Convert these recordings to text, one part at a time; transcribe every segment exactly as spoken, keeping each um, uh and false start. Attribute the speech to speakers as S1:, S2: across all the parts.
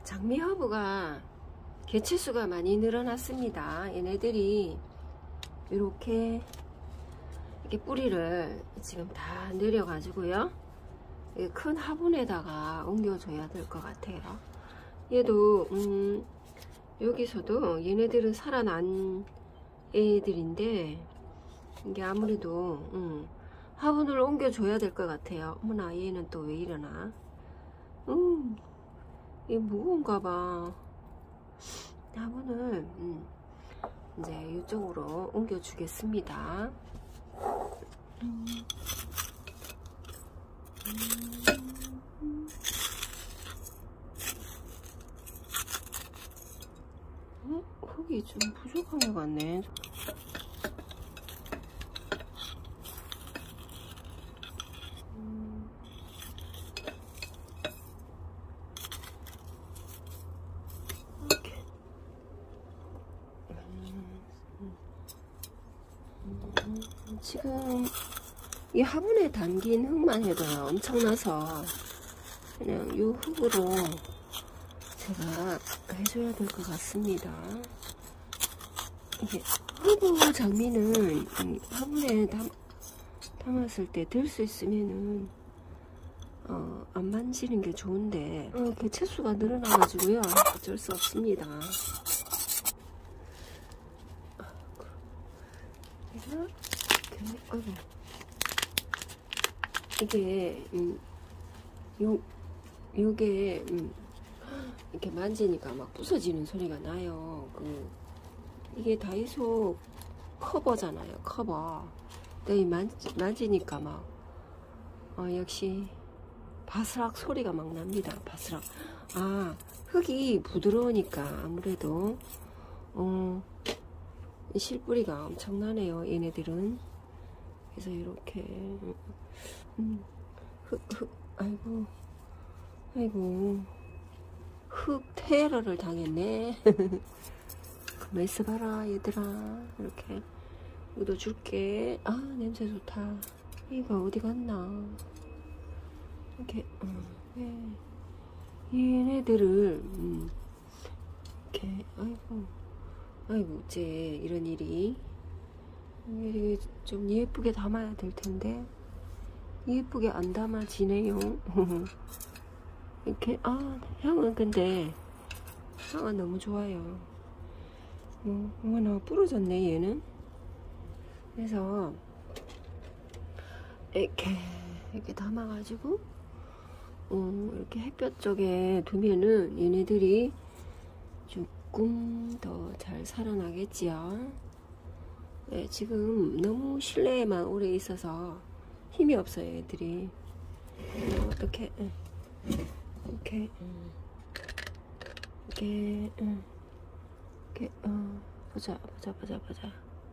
S1: 장미허브가 개체수가 많이 늘어났습니다. 얘네들이 이렇게 이렇게 뿌리를 지금 다 내려 가지고요, 큰 화분에다가 옮겨줘야 될 것 같아요. 얘도 음 여기서도 얘네들은 살아난 애들인데 이게 아무래도 음 화분을 옮겨줘야 될 것 같아요. 어머나, 얘는 또 왜 이러나. 음 이게 무거운가 봐. 화분을 음 이제 이쪽으로 옮겨 주겠습니다. 음. 음. 어? 흙이 좀 부족한 것 같네. 음. 이렇게. 음. 음. 지금 이 화분에 담긴 흙만 해도 엄청나서 그냥 이 흙으로 제가 해줘야 될 것 같습니다. 이게 허브 장미는 이 화분에 담, 담았을 때 들 수 있으면은 어, 안 만지는 게 좋은데 어, 개체수가 늘어나가지고요, 어쩔 수 없습니다. 이렇게, 아이고. 이게 음, 요 요게 음, 이렇게 만지니까 막 부서지는 소리가 나요. 그 이게 다이소 커버잖아요, 커버. 근데 만지, 만지니까 막 어, 역시 바스락 소리가 막 납니다. 바스락. 아, 흙이 부드러우니까 아무래도 어, 실뿌리가 엄청나네요, 얘네들은. 그래서 이렇게 음, 흙, 흙, 아이고, 아이고, 흙 테러를 당했네. 가만 있어봐라, 얘들아. 이렇게 묻어줄게. 아, 냄새 좋다. 이거 어디 갔나? 이렇게, 음, 예. 얘네들을, 음, 이렇게, 아이고, 아이고, 어째 이런 일이. 이게 좀 예쁘게 담아야 될 텐데 예쁘게 안 담아지네요. 이렇게. 아, 향은 근데 향은 너무 좋아요. 뭐, 어머나, 부러졌네 얘는. 그래서 이렇게 이렇게 담아가지고 어, 이렇게 햇볕 쪽에 두면은 얘네들이 조금 더 잘 살아나겠지요. 네, 지금 너무 실내에만 오래 있어서 힘이 없어요, 애들이. 어, 이렇게, 이렇게, 이렇게, 이렇게, 어, 보자, 보자, 보자, 보자.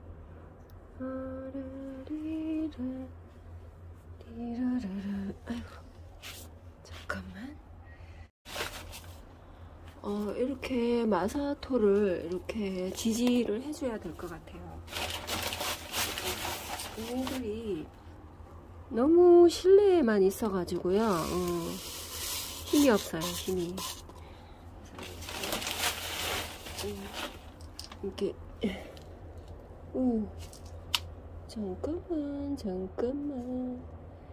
S1: 아이고, 잠깐만. 어, 이렇게 마사토를 이렇게 지지를 해줘야 될 것 같아요. 얘들이 너무 실내에만 있어가지고요, 어, 힘이 없어요, 힘이. 이렇게, 오, 잠깐만, 잠깐만,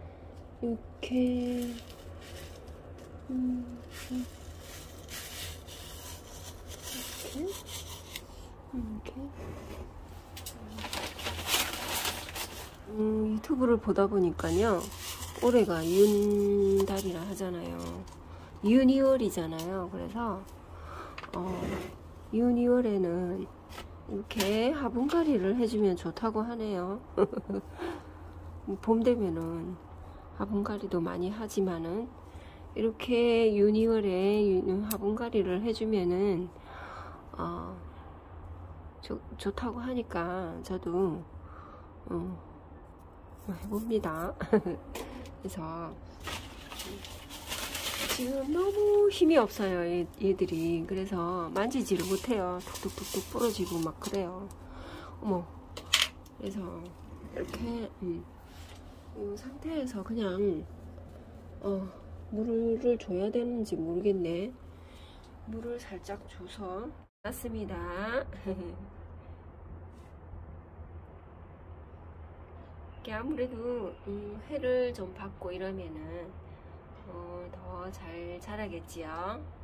S1: 이렇게, 음, 이렇게, 이렇게. 음, 유튜브를 보다 보니까요, 올해가 이윤달이라 하잖아요. 이윤이월이잖아요. 그래서 어, 이윤이월에는 이렇게 화분갈이를 해주면 좋다고 하네요. 봄 되면은 화분갈이도 많이 하지만은 이렇게 이윤이월에 화분갈이를 해주면은 어, 좋, 좋다고 하니까 저도 어, 해봅니다. 그래서 지금 너무 힘이 없어요, 얘, 얘들이. 그래서 만지지를 못해요. 툭툭툭툭 부러지고 막 그래요. 어머. 그래서 이렇게 음, 이 상태에서 그냥 어, 물을 줘야 되는지 모르겠네. 물을 살짝 줘서 놨습니다. 이게 아무래도 음, 해를 좀 받고 이러면은 어, 더 잘 자라겠지요.